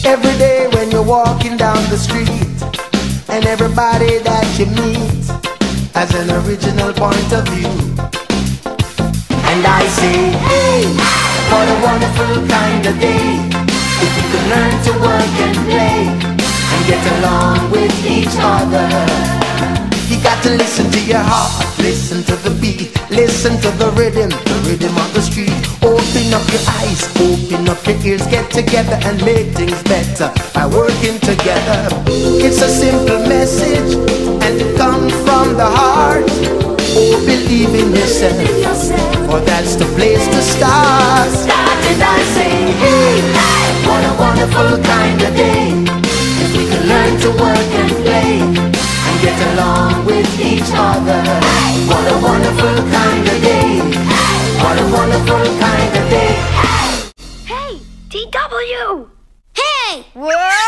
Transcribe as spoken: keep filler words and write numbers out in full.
Every day when you're walking down the street, and everybody that you meet has an original point of view. And I say, hey, what a wonderful kind of day, if we could learn to work and play and get along with each other. You got to listen to your heart, listen to the beat, listen to the rhythm, the rhythm of the street. Open up your eyes, open up your ears, get together and make things better by working together. It's a simple message and it comes from the heart. Oh, believe in yourself, for that's the place to start. Start and I say, hey, what a wonderful kind of day, if we can learn to work and play and get along with each other. What a wonderful kind of day, what a wonderful kind of day. Hey, T W! Hey! Whoa!